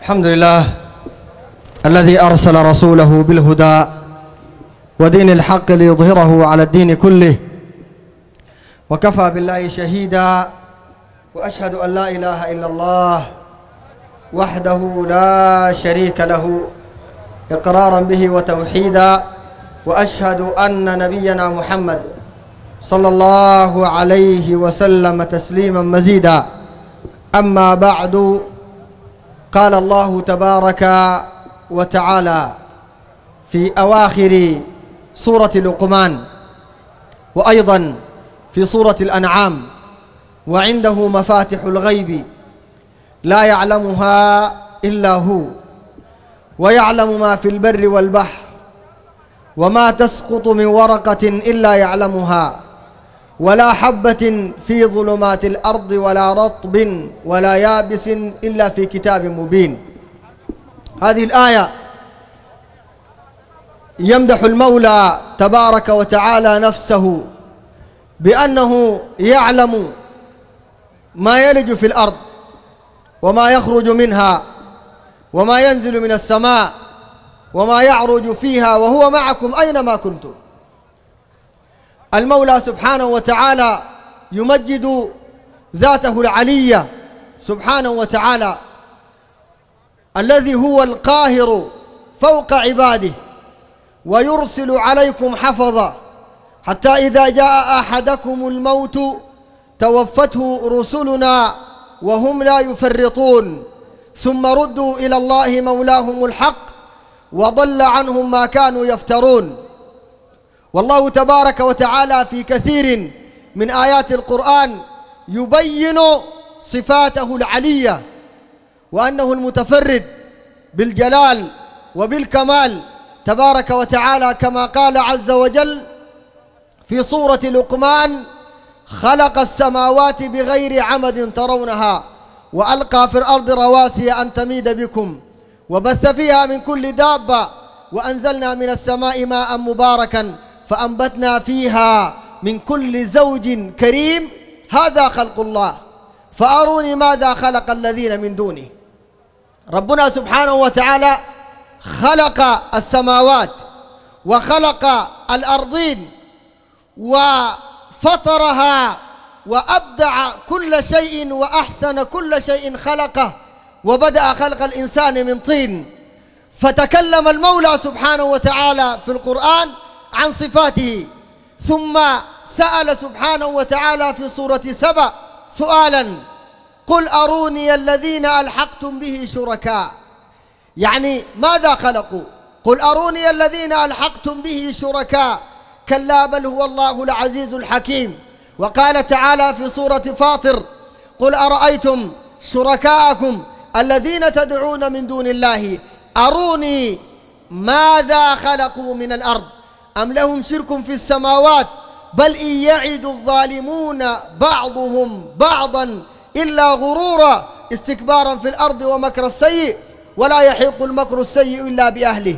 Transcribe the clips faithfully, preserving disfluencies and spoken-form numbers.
الحمد لله الذي أرسل رسوله بالهدى ودين الحق ليظهره على الدين كله، وكفى بالله شهيدا، وأشهد أن لا إله إلا الله وحده لا شريك له إقرارا به وتوحيدا، وأشهد أن نبينا محمد صلى الله عليه وسلم تسليما مزيدا. أما بعد، قال الله تبارك وتعالى في أواخر سورة لقمان، وأيضا في سورة الأنعام: وعنده مفاتح الغيب لا يعلمها إلا هو ويعلم ما في البر والبحر وما تسقط من ورقة إلا يعلمها ولا حبة في ظلمات الأرض ولا رطب ولا يابس إلا في كتاب مبين. هذه الآية يمدح المولى تبارك وتعالى نفسه بأنه يعلم ما يلج في الأرض وما يخرج منها وما ينزل من السماء وما يعرج فيها، وهو معكم أينما كنتم. المولى سبحانه وتعالى يمجد ذاته العلية سبحانه وتعالى، الذي هو القاهر فوق عباده، ويرسل عليكم حفظا حتى إذا جاء أحدكم الموت توفته رسلنا وهم لا يفرطون، ثم ردوا إلى الله مولاهم الحق وضل عنهم ما كانوا يفترون. والله تبارك وتعالى في كثير من آيات القرآن يبين صفاته العلية، وأنه المتفرد بالجلال وبالكمال تبارك وتعالى، كما قال عز وجل في سورة لقمان: خلق السماوات بغير عمد ترونها وألقى في الأرض رواسي أن تميد بكم وبث فيها من كل دابة وأنزلنا من السماء ماء مباركا فأنبتنا فيها من كل زوج كريم. هذا خلق الله فأروني ماذا خلق الذين من دونه. ربنا سبحانه وتعالى خلق السماوات وخلق الأرضين وفطرها وأبدع كل شيء وأحسن كل شيء خلقه، وبدأ خلق الإنسان من طين. فتكلم المولى سبحانه وتعالى في القرآن عن صفاته، ثم سأل سبحانه وتعالى في سورة سبأ سؤالا: قل أروني الذين ألحقتم به شركاء. يعني ماذا خلقوا؟ قل أروني الذين ألحقتم به شركاء، كلا بل هو الله العزيز الحكيم. وقال تعالى في سورة فاطر: قل أرأيتم شركاءكم الذين تدعون من دون الله أروني ماذا خلقوا من الأرض أم لهم شرك في السماوات بل إن يعد الظالمون بعضهم بعضا إلا غرورا استكبارا في الأرض ومكر السيء ولا يحيق المكر السيء إلا بأهله.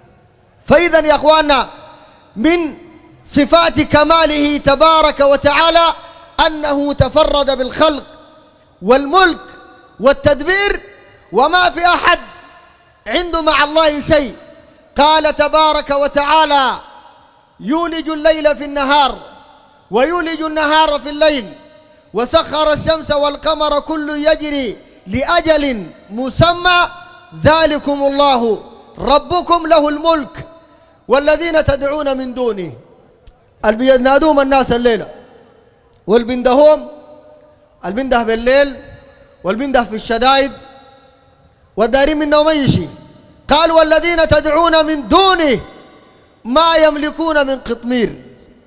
فإذا يا أخواننا، من صفات كماله تبارك وتعالى أنه تفرد بالخلق والملك والتدبير، وما في أحد عنده مع الله شيء. قال تبارك وتعالى: يولج الليل في النهار ويولج النهار في الليل وسخر الشمس والقمر كل يجري لأجل مسمى ذلكم الله ربكم له الملك والذين تدعون من دونه. اللي بينادوهم الناس الليلة والبندهم البنده بالليل والبنده في الشدائد والدارين منه ما يشي. قال: والذين تدعون من دونه ما يملكون من قطمير.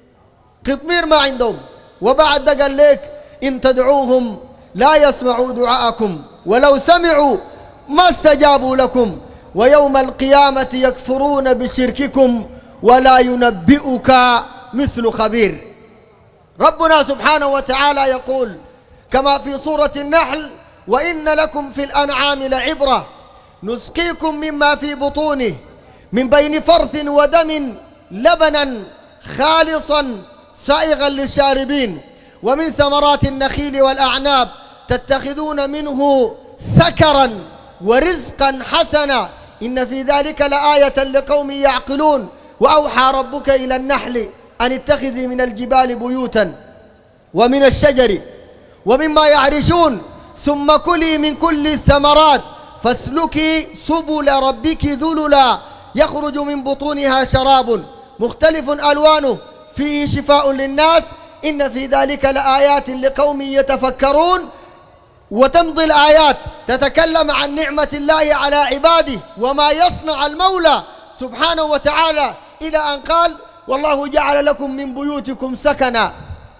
قطمير ما عندهم. وبعد ده قال لك: إن تدعوهم لا يسمعوا دعاءكم ولو سمعوا ما استجابوا لكم ويوم القيامة يكفرون بشرككم ولا ينبئك مثل خبير. ربنا سبحانه وتعالى يقول كما في سورة النحل: وإن لكم في الأنعام لعبرة نسقيكم مما في بطونه من بين فرث ودم لبنا خالصا سائغا للشاربين ومن ثمرات النخيل والأعناب تتخذون منه سكرا ورزقا حسنا إن في ذلك لآية لقوم يعقلون وأوحى ربك إلى النحل أن اتخذي من الجبال بيوتا ومن الشجر ومما يعرشون ثم كلي من كل الثمرات فاسلكي سبل ربك ذللا يخرج من بطونها شراب مختلف ألوانه فيه شفاء للناس إن في ذلك لآيات لقوم يتفكرون. وتمضي الآيات تتكلم عن نعمة الله على عباده وما يصنع المولى سبحانه وتعالى إلى أن قال والله جعل لكم من بيوتكم سكنا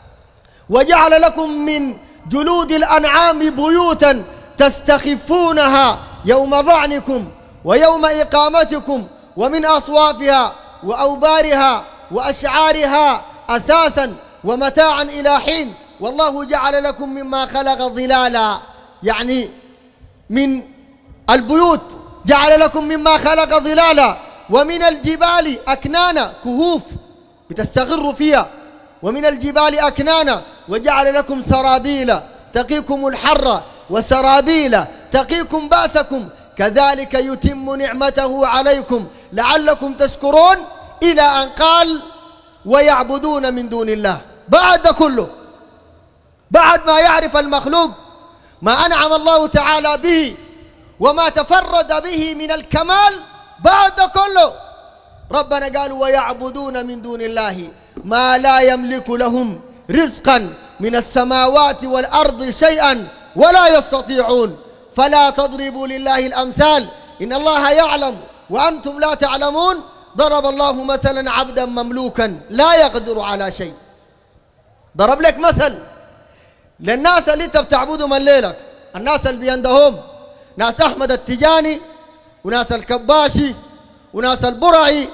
وجعل لكم من جلود الأنعام بيوتا تستخفونها يوم ظعنكم ويوم إقامتكم ومن أصوافها وأوبارها وأشعارها أثاثا ومتاعا إلى حين والله جعل لكم مما خلق ظلالا يعني من البيوت جعل لكم مما خلق ظلالا ومن الجبال أكنانا كهوف بتستغروا فيها ومن الجبال أكنانا وجعل لكم سرابيل تقيكم الحر وسرابيل تقيكم بأسكم كذلك يتم نعمته عليكم لعلكم تشكرون إلى أن قال ويعبدون من دون الله. بعد كله بعد ما يعرف المخلوق ما أنعم الله تعالى به وما تفرد به من الكمال بعد كله ربنا قال ويعبدون من دون الله ما لا يملك لهم رزقا من السماوات والأرض شيئا ولا يستطيعون فلا تضربوا لله الأمثال إن الله يعلم وأنتم لا تعلمون. ضرب الله مثلا عبدا مملوكا لا يقدر على شيء. ضرب لك مثل للناس اللي انت بتعبدهم الليلة الناس اللي بيندهم ناس أحمد التجاني وناس الكباشي وناس البرعي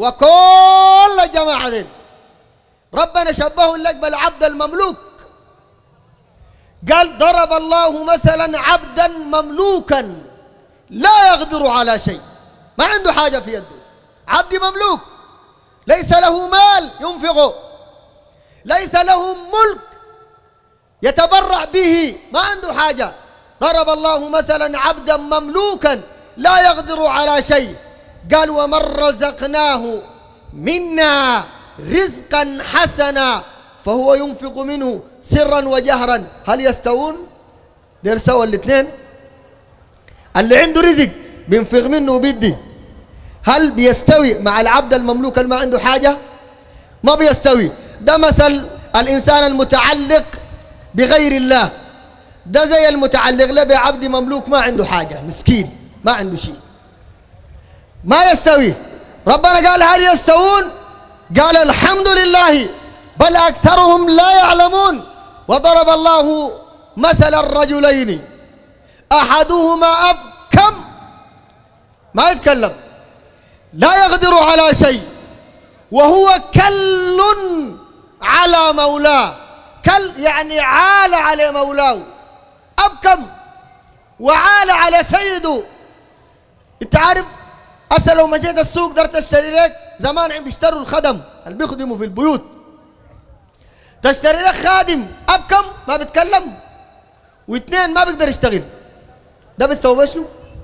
وكل الجماعة دي ربنا شبهه لك بالعبد المملوك قال ضرب الله مثلا عبدا مملوكا لا يقدر على شيء ما عنده حاجة في يده عبد مملوك ليس له مال ينفقه ليس له ملك يتبرع به ما عنده حاجة. ضرب الله مثلا عبدا مملوكا لا يقدر على شيء قال ومن رزقناه منا رزقا حسنا فهو ينفق منه سرا وجهرا هل يستوون؟ دير سوا الاثنين. اللي عنده رزق بينفق منه وبيدي هل بيستوي مع العبد المملوك اللي ما عنده حاجة؟ ما بيستوي. ده مثل الإنسان المتعلق بغير الله ده زي المتعلق له بعبد مملوك ما عنده حاجة مسكين ما عنده شيء ما يستوي. ربنا قال هل يستوون؟ قال الحمد لله بل أكثرهم لا يعلمون. وضرب الله مثل الرجلين أحدهما أبكم ما يتكلم لا يقدر على شيء وهو كل على مولاه كل يعني عال على مولاه أبكم وعال على سيده. انت عارف أصلا لو ما جيت السوق دار تشتري لك زمان عم بيشتروا الخدم اللي بيخدموا في البيوت تشتري لك خادم أبكم ما بيتكلم واثنين ما بيقدر يشتغل ده بتسوي شنو؟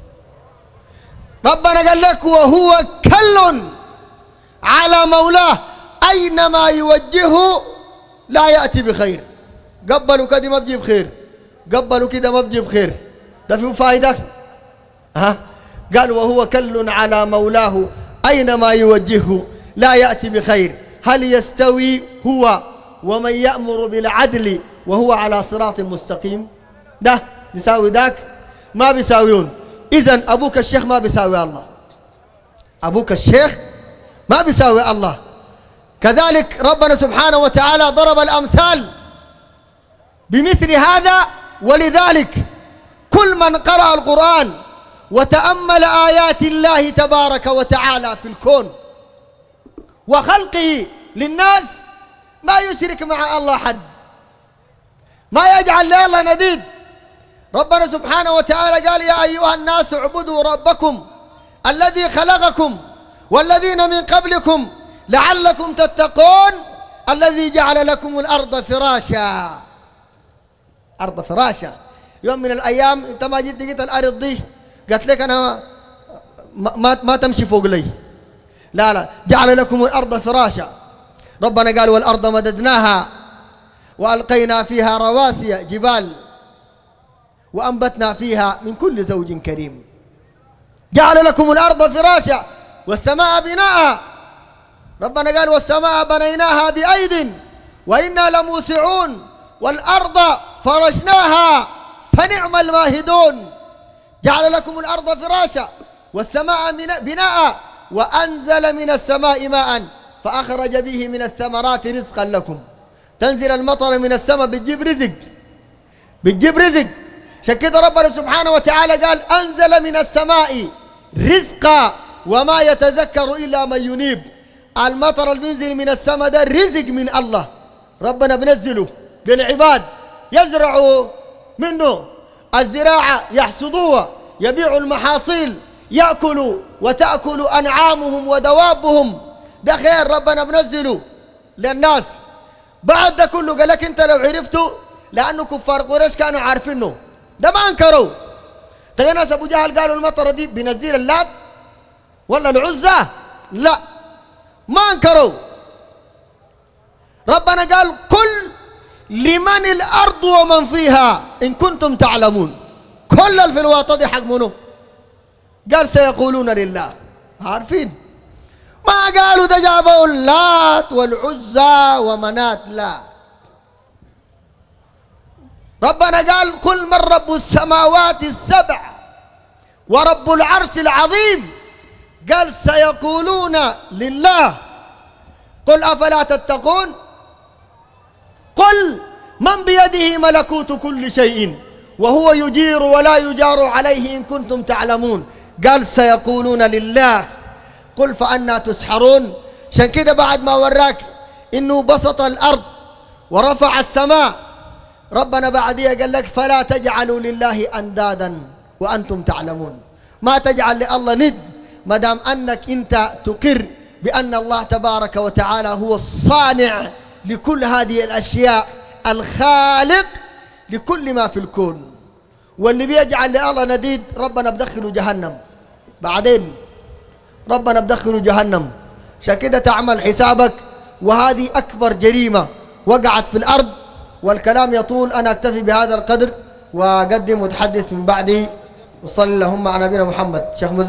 ربنا قال لك وهو كل على مولاه أينما يوجهه لا يأتي بخير. قبلوا كده ما بجيب خير قبلوا كده ما بجيب خير ده فيه فايدة ها. قال وهو كل على مولاه أينما يوجهه لا يأتي بخير هل يستوي هو ومن يأمر بالعدل وهو على صراط مستقيم؟ ده بيساوي ذاك ما بيساويون. إذن أبوك الشيخ ما بيساوي الله أبوك الشيخ ما بيساوي الله. كذلك ربنا سبحانه وتعالى ضرب الأمثال بمثل هذا. ولذلك كل من قرأ القرآن وتأمل آيات الله تبارك وتعالى في الكون وخلقه للناس ما يشرك مع الله حد ما يجعل لله نديد. ربنا سبحانه وتعالى قال يا أيها الناس اعبدوا ربكم الذي خلقكم والذين من قبلكم لعلكم تتقون الذي جعل لكم الأرض فراشا. أرض فراشا يوم من الأيام أنت ما جيت لقيت الأرض دي قالت لك أنا ما, ما تمشي فوق لي. لا لا، جعل لكم الأرض فراشا. ربنا قال والأرض مددناها وألقينا فيها رواسي جبال وأنبتنا فيها من كل زوج كريم. جعل لكم الأرض فراشا والسماء بناء. ربنا قال والسماء بنيناها بأيد وإنا لموسعون والأرض فرشناها فنعم الماهدون. جعل لكم الأرض فراشا والسماء بناء وأنزل من السماء ماء فأخرج به من الثمرات رزقا لكم. تنزل المطر من السماء بتجيب رزق، بتجيب رزق. عشان كده ربنا سبحانه وتعالى قال أنزل من السماء رزقا وما يتذكر إلا من ينيب. المطر اللي بينزل من السماء ده رزق من الله، ربنا بنزله للعباد يزرعوا منه الزراعة، يحصدوها، يبيعوا المحاصيل، يأكلوا وتأكل أنعامهم ودوابهم. ده خير ربنا بنزله للناس. بعد ده كله قال لك أنت لو عرفته، لأنه كفار قريش كانوا عارفينه، ده ما أنكروا. تلاقي ناس أبو جهل قالوا المطرة دي بنزيل اللات ولا العزة، لا ما أنكروا. ربنا قال قل لمن الأرض ومن فيها إن كنتم تعلمون. كل اللي في الواطة دي حق منه؟ قال سيقولون لله، عارفين. ما قالوا ده جابوا اللات والعزى ومنات، لا. ربنا قال قل من رب السماوات السبع ورب العرش العظيم. قال سيقولون لله. قل أفلا تتقون. قل من بيده ملكوت كل شيء وهو يجير ولا يجار عليه إن كنتم تعلمون. قال سيقولون لله. قل فأنا تسحرون. عشان كده بعد ما وراك إنه بسط الأرض ورفع السماء، ربنا بعديها قال لك فلا تجعلوا لله أندادا وأنتم تعلمون. ما تجعل لله ند ما دام أنك أنت تقر بأن الله تبارك وتعالى هو الصانع لكل هذه الأشياء، الخالق لكل ما في الكون. واللي بيجعل لله نديد ربنا بدخله جهنم، بعدين ربنا بدخله جهنم. عشان كده تعمل حسابك. وهذه أكبر جريمة وقعت في الأرض. والكلام يطول، أنا أكتفي بهذا القدر وأقدم متحدث من بعدي. وصلى اللهم على نبينا محمد. شيخ